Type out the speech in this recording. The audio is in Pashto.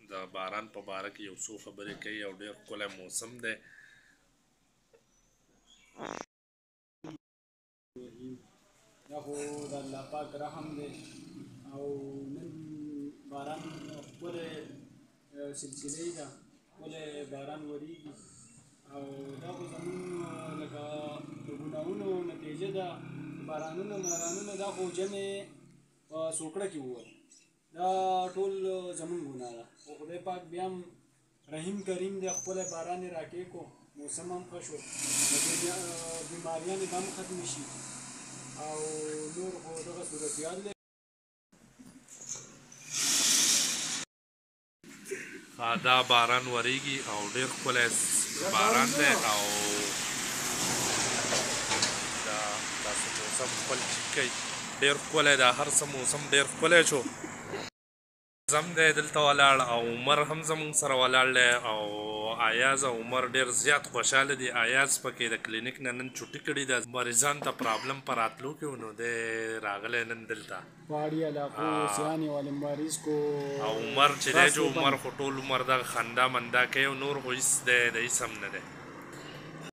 د باران په باره کې یو څو خبرې کوي او ډېر ښکلی موسم دی. دا خو د الله پاک رحم دی او نن باران ښکلی سلسلې ده، ښکلی باران ورېږي او دا خو زمونږ لکه د ګناهونو نتیجه ده. بارانونه دا خو جمع په سوکړه کې ووت، دا ټول زمونږ ګناه ده. خو خدای پاک بیا هم رحیم کریم دی، ښکلی باران یې راکېښو، موسم هم ښه شو، بیماریانې به هم ختمې شي او نور خو دغه صورتحال دی. دا باران ورېږي او ډېر ښکلی باران دی او دا داسې موسم خپل چیک کوي، ډېر ښکلی دا هر څه موسم ډېر ښکلی شو. زم دی دلته ولاړ او عمر هم زموږ سره ولاړ دی او ایاز او عمر ډېر زیات خوشحاله دي. ایاز پکې د کلینیک نه نن چوټي کړې ده، مریضانو ته پرابلم په راتلو کې و، نو دی راغلی نن دلته پهاړي علاقو سیانې والے مریض کو. او عمر چې دی جو عمر خو ټول عمر دغه خندا مندا کوي او نور خو هېڅ دی د هېڅ هم نه دی.